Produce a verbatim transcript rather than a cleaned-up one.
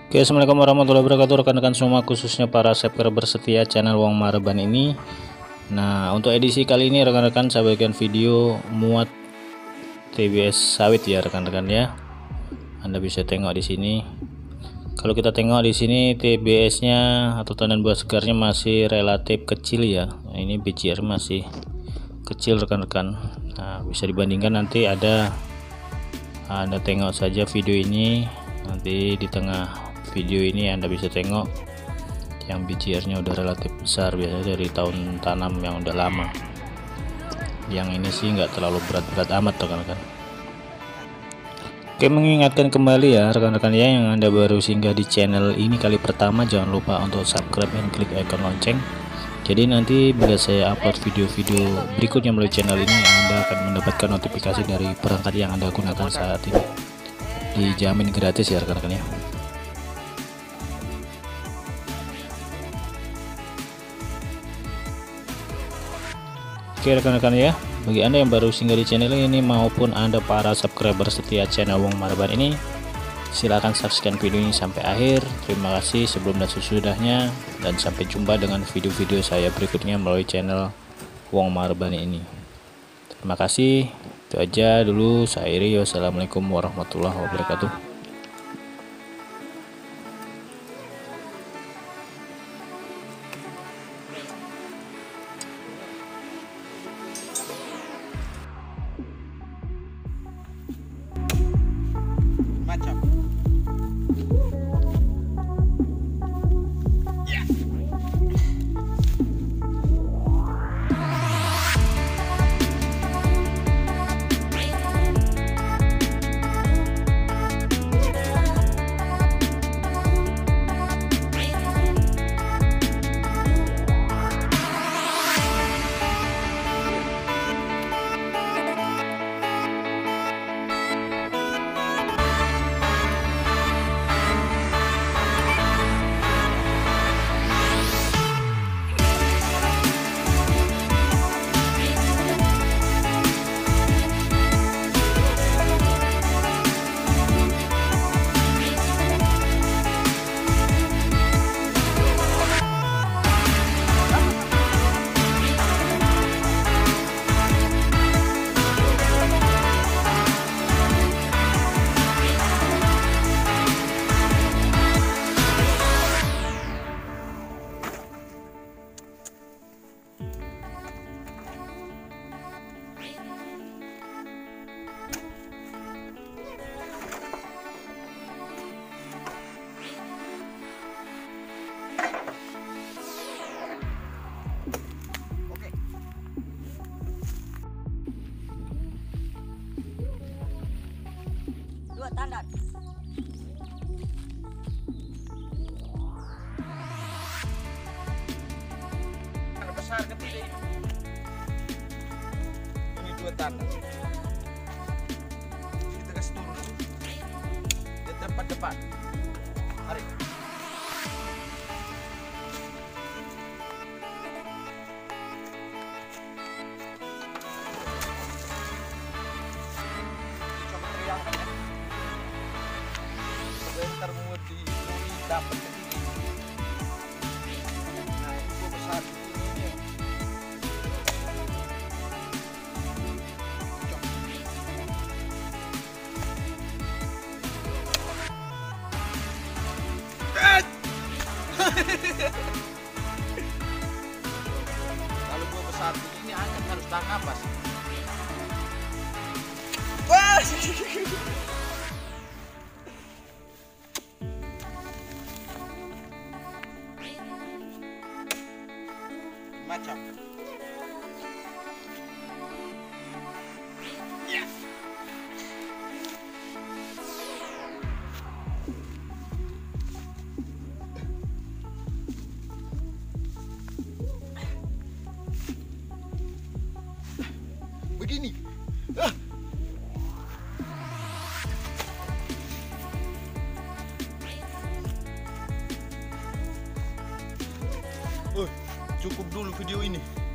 Oke, assalamualaikum warahmatullahi wabarakatuh rekan-rekan semua, khususnya para subscriber setia channel Wong Marban ini. Nah, untuk edisi kali ini rekan-rekan saya bagikan video muat T B S sawit ya rekan-rekan ya. Anda bisa tengok di sini. Kalau kita tengok di sini T B S-nya atau tandan buah segarnya masih relatif kecil ya. Nah, ini biji masih kecil rekan-rekan. Nah, bisa dibandingkan nanti ada Anda tengok saja video ini, nanti di tengah video ini Anda bisa tengok yang bijiarnya udah relatif besar, biasanya dari tahun tanam yang udah lama. Yang ini sih nggak terlalu berat-berat amat rekan-rekan. Oke, mengingatkan kembali ya rekan-rekan ya, yang Anda baru singgah di channel ini kali pertama, jangan lupa untuk subscribe dan klik icon lonceng. Jadi nanti bila saya upload video-video berikutnya melalui channel ini, Anda akan mendapatkan notifikasi dari perangkat yang Anda gunakan saat ini. Dijamin gratis ya rekan-rekan ya. Oke rekan-rekan ya, bagi Anda yang baru singgah di channel ini maupun Anda para subscriber setia channel Wong Marban ini, silahkan saksikan video ini sampai akhir. Terima kasih sebelum dan sesudahnya, dan sampai jumpa dengan video-video saya berikutnya melalui channel Wong Marban ini. Terima kasih, itu aja dulu, saya Iri. Wassalamualaikum warahmatullahi wabarakatuh. Macam ya. Dua tandan. Besar kecil ini. Ini dua tandan. Kita kasih turun dulu. Di tempat depan. Mari. Coba teriakkan ya. Sebentar mau di dapat ke sini. Nah, itu besar ini. Kalau gua besar begini angkat harus tahan napas. Wah. Macam ya. Begini ah. Oh, cukup dulu video ini.